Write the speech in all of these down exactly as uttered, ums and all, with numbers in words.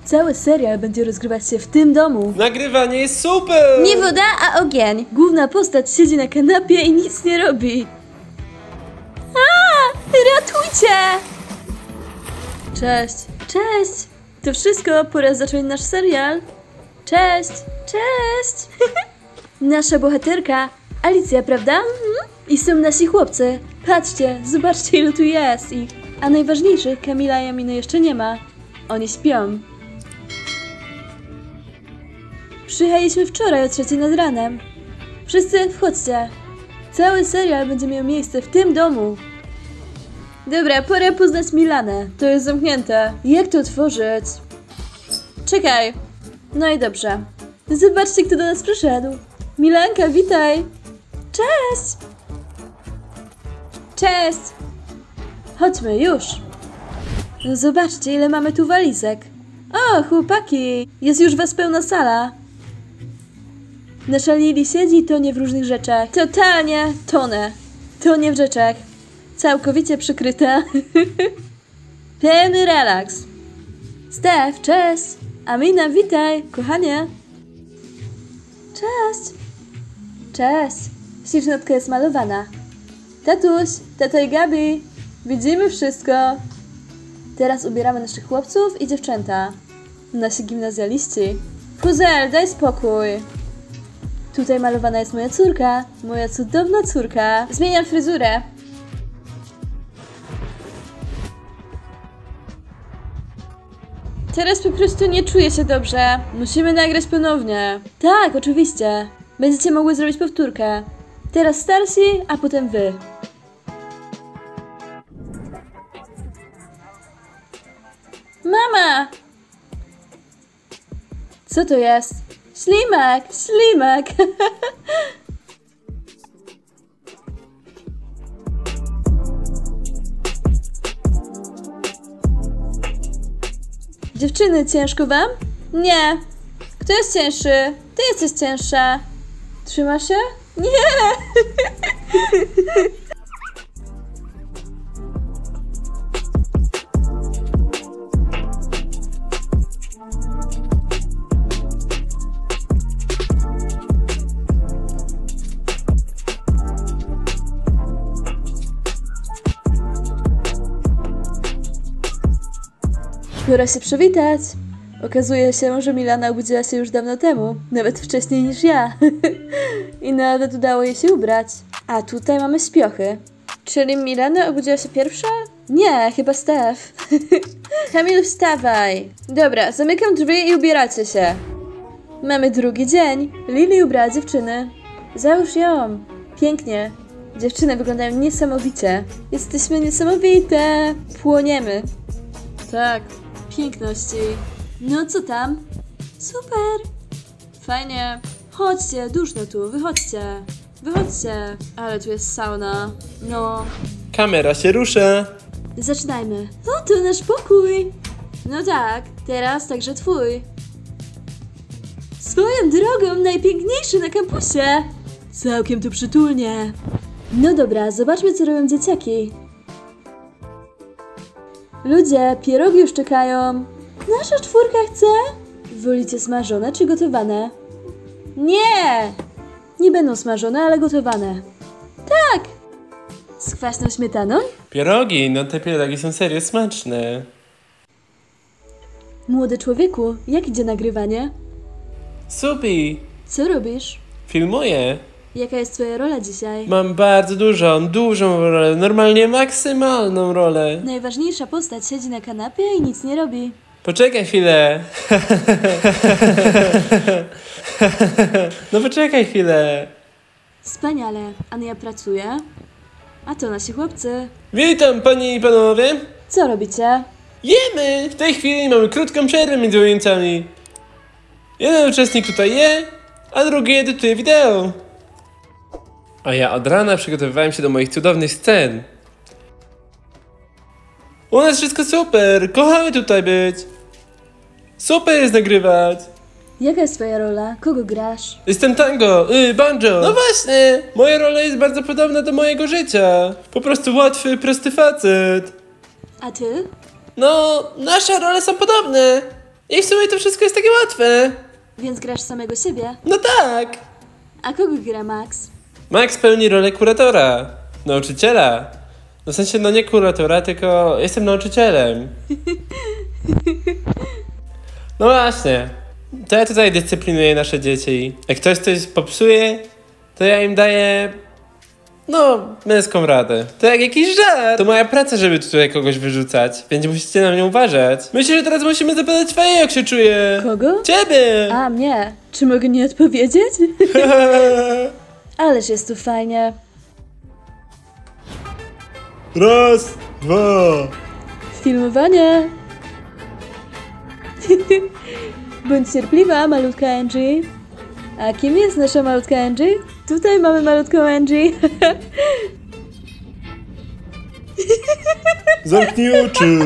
Cały serial będzie rozgrywać się w tym domu. Nagrywanie jest super! Nie woda, a ogień. Główna postać siedzi na kanapie i nic nie robi. A, ratujcie! Cześć. Cześć. To wszystko, pora zacząć nasz serial. Cześć. Cześć. Nasza bohaterka, Alicja, prawda? Mhm. I są nasi chłopcy. Patrzcie, zobaczcie ilu tu jest ich. A najważniejszy, Kamila i Aminy jeszcze nie ma. Oni śpią. Przyjechaliśmy wczoraj o trzeciej nad ranem. Wszyscy wchodźcie. Cały serial będzie miał miejsce w tym domu. Dobra, pora poznać Milanę. To jest zamknięte. Jak to otworzyć? Czekaj. No i dobrze. Zobaczcie, kto do nas przyszedł. Milanka, witaj. Cześć. Cześć. Chodźmy, już. No zobaczcie, ile mamy tu walizek. O, chłopaki. Jest już was pełna sala. Nasza Lili siedzi i tonie w różnych rzeczach. Totalnie tonę. Tonie w rzeczach. Całkowicie przykryta. Pełny relaks. Stef, cześć. Amina, witaj, kochanie. Cześć. Cześć. Ślicznotka jest malowana. Tatuś, tato i Gabi. Widzimy wszystko. Teraz ubieramy naszych chłopców i dziewczęta. Nasi gimnazjaliści. Puzel, daj spokój. Tutaj malowana jest moja córka. Moja cudowna córka. Zmieniam fryzurę. Teraz po prostu nie czuję się dobrze. Musimy nagrać ponownie. Tak, oczywiście. Będziecie mogły zrobić powtórkę. Teraz starsi, a potem wy. Mama! Co to jest? Ślimak! Ślimak! Dziewczyny, ciężko wam? Nie. Kto jest cięższy? Ty jesteś cięższa. Trzyma się? Nie! Pora się przywitać. Okazuje się, że Milana obudziła się już dawno temu. Nawet wcześniej niż ja. I nawet udało jej się ubrać. A tutaj mamy śpiochy. Czyli Milana obudziła się pierwsza? Nie, chyba Stef. Kamil, wstawaj. Dobra, zamykam drzwi i ubieracie się. Mamy drugi dzień. Lili ubrała dziewczyny. Załóż ją. Pięknie. Dziewczyny wyglądają niesamowicie. Jesteśmy niesamowite. Płoniemy. Tak. Piękności. No co tam? Super. Fajnie. Chodźcie, duszno tu, wychodźcie. Wychodźcie. Ale tu jest sauna. No. Kamera się rusza. Zaczynajmy. O, to nasz pokój. No tak, teraz także twój. Swoją drogą najpiękniejszy na kampusie. Całkiem tu przytulnie. No dobra, zobaczmy, co robią dzieciaki. Ludzie, pierogi już czekają. Nasza czwórka chce? Wolicie smażone czy gotowane? Nie! Nie będą smażone, ale gotowane. Tak! Z kwaśną śmietaną? Pierogi, no te pierogi są serio smaczne. Młody człowieku, jak idzie nagrywanie? Supi! Co robisz? Filmuję. Jaka jest twoja rola dzisiaj? Mam bardzo dużą, dużą rolę, normalnie maksymalną rolę. Najważniejsza postać siedzi na kanapie i nic nie robi. Poczekaj chwilę. No poczekaj chwilę. Wspaniale. Ania pracuje. A to nasi chłopcy. Witam panie i panowie. Co robicie? Jemy! W tej chwili mamy krótką przerwę między ujęciami. Jeden uczestnik tutaj je, a drugi edytuje wideo. A ja od rana przygotowywałem się do moich cudownych scen. U nas wszystko super, kochamy tutaj być. Super jest nagrywać. Jaka jest twoja rola? Kogo grasz? Jestem Tango, yy, banjo. No właśnie, moja rola jest bardzo podobna do mojego życia. Po prostu łatwy, prosty facet. A ty? No, nasze role są podobne. I w sumie to wszystko jest takie łatwe. Więc grasz samego siebie? No tak. A kogo gra Max? Max pełni rolę kuratora, nauczyciela. No w sensie, no nie kuratora, tylko jestem nauczycielem. No właśnie. To ja tutaj dyscyplinuję nasze dzieci. Jak ktoś coś popsuje, to ja im daję... No, męską radę. To jak jakiś żart. To moja praca, żeby tutaj kogoś wyrzucać, więc musicie na mnie uważać. Myślę, że teraz musimy zapytać Faję, jak się czuje. Kogo? Ciebie! A, mnie. Czy mogę nie odpowiedzieć? Ależ jest tu fajnie. Raz, dwa. Filmowanie. Bądź cierpliwa, malutka Angie. A kim jest nasza malutka Angie? Tutaj mamy malutką Angie. Zamknij oczy.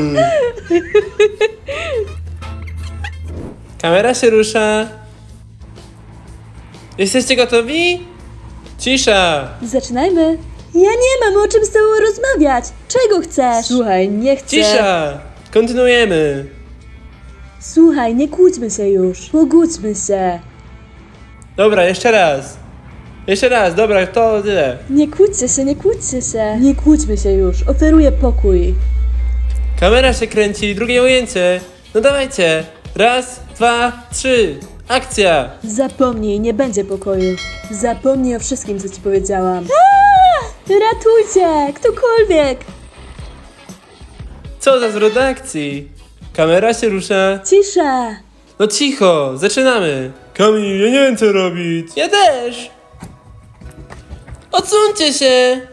Kamera się rusza. Jesteście gotowi? Cisza. Zaczynajmy. Ja nie mam o czym z tobą rozmawiać. Czego chcesz? Słuchaj, nie chcę. Cisza. Kontynuujemy. Słuchaj, nie kłóćmy się już. Pogódźmy się. Dobra, jeszcze raz. Jeszcze raz, dobra, to tyle. Nie kłóćcie się, nie kłóćcie się. Nie kłóćmy się już. Oferuję pokój. Kamera się kręci, drugie ujęcie. No dawajcie. Raz, dwa, trzy. Akcja. Zapomnij, nie będzie pokoju. Zapomnij o wszystkim, co ci powiedziałam. Aaaa! Ratujcie! Ktokolwiek! Co za zwrot akcji? Kamera się rusza. Cisza! No cicho, zaczynamy. Kamil, ja nie wiem co robić. Ja też. Odsuńcie się.